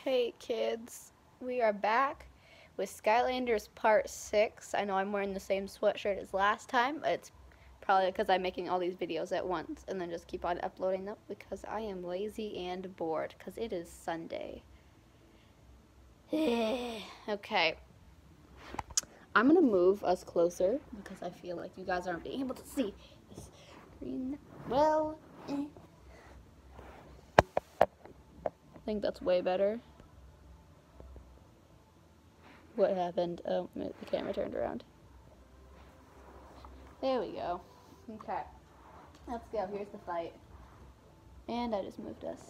Hey kids, we are back with Skylanders Part 6. I know I'm wearing the same sweatshirt as last time. It's probably because I'm making all these videos at once and then just keep on uploading them because I am lazy and bored because it is Sunday. Okay. I'm going to move us closer because I feel like you guys aren't being able to see the screen well. I think that's way better. What happened? Oh, the camera turned around. There we go. Okay. Let's go. Here's the fight. And I just moved us.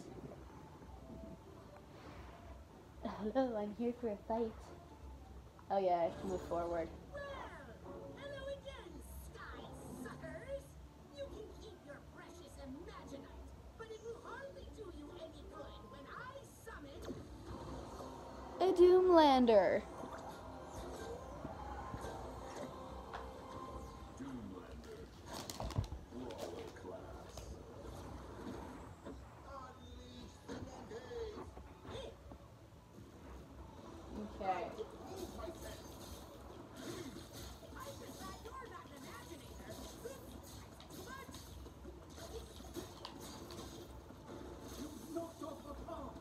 Hello, I'm here for a fight. Oh yeah, I have to move forward. Well, hello again, sky suckers. You can keep your precious Imaginite, but it will hardly do you any good when I summon A Doomlander. Doomlander. Brawler class. Unleash the Nenders. Okay. I decide you're not an Imaginator. But Knocked off the path.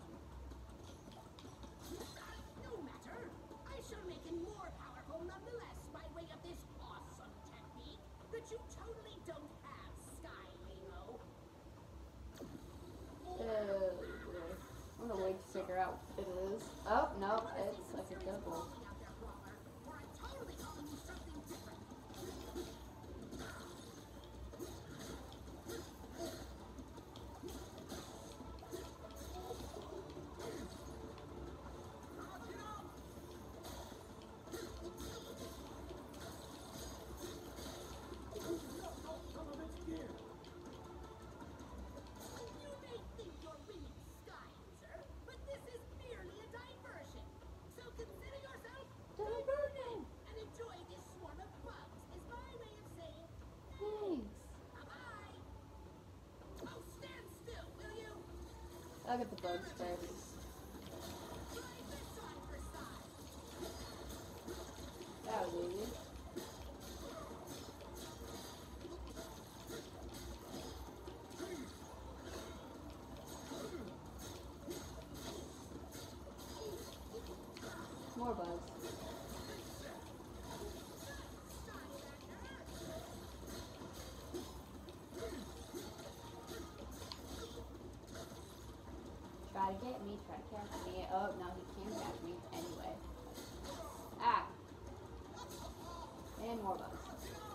no matter. I shall make him more powerful nonetheless by way of this awesome technique that you totally don't have, Sky Limo. I'm gonna wait to figure out what it is. Oh, no, it's like a double. Out there, brawler, or I'm totally calling you something different. Knocked off some of its gear. You may think you're winning, Sky User, but this is merely a diversion. So consider yourself diverted and enjoy this swarm of bugs is my way of saying Thanks. bye-bye. Oh, stand still, will you? I'll get the bugs first. Try this on for size. That was easy. More bugs. Try to get me, try to catch me. Oh, no, he can't catch me anyway. Ah! And more bugs.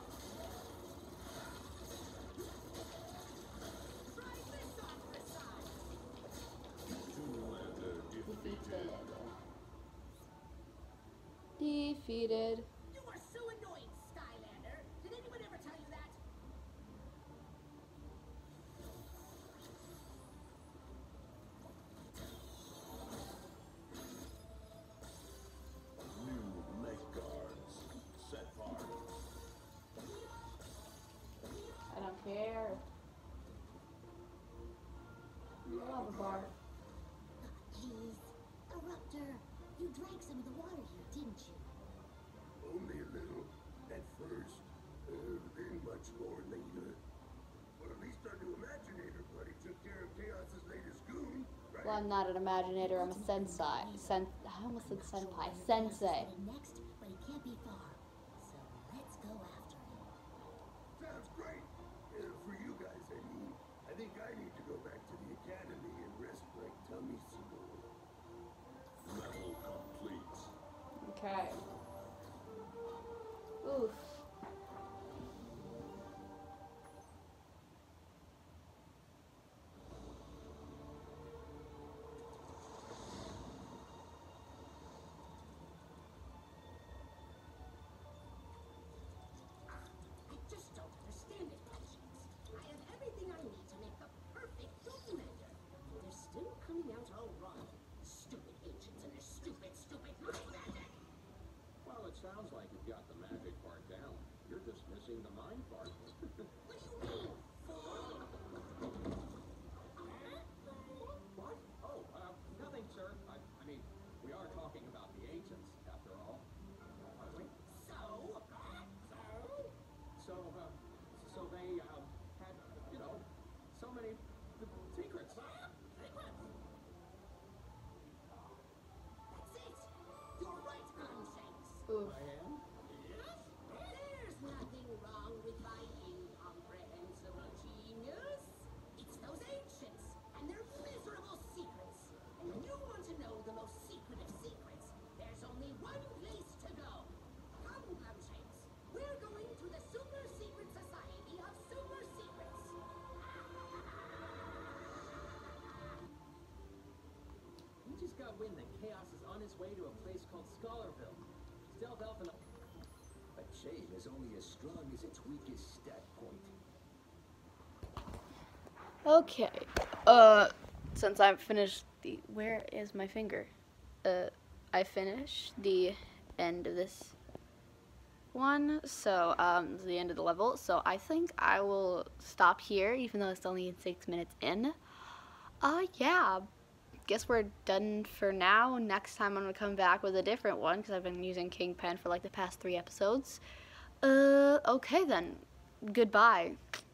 Try this on for size. Doomlander defeated. Defeated. You are so annoying, Skylander. Did anyone ever tell you that? New leg guards. Set part. I don't care. Lava bar. Jeez. Eruptor, you drank some of the water here, didn't you? Only a little. At first. Then much more later. Well, at least our new Imaginator buddy took care of Chaos's latest goon, right? Well, I'm not an imaginator, I'm a sensei. I almost said senpai. Sensei. Next, but he can't be far. So let's go after him. Sounds great. For you guys, I mean. I think I need to go back to the academy and rest my tummy some more. Level complete. Okay. Oof. I just don't understand it, Patience. I have everything I need to make the perfect Doomlander. They're still coming out all wrong. Stupid ancients and their stupid, stupid mind magic. We are talking about the ancients, after all, aren't we? So they had, you know, so many secrets. Secrets? That's it. You're right, Glumshanks. Oof. I am? Yes? There's nothing wrong with my incomprehensible genius. It's those ancients and their miserable secrets. And when you want to know the most secret of secrets, there's only one place to go. Come, Glumshanks. We're going to the Super Secret Society of Super Secrets. We just got wind that Chaos is on his way to a place called Scholarville. Stealth Elf and... A chain is only as strong as its weakest stat point. Okay. Since I've finished the... Where is my finger? I finished the end of this one. So, this is the end of the level. So, I think I will stop here, even though it's only 6 minutes in. Yeah. Guess we're done for now. Next time I'm going to come back with a different one, because I've been using Kingpin for like the past 3 episodes. Okay then. Goodbye.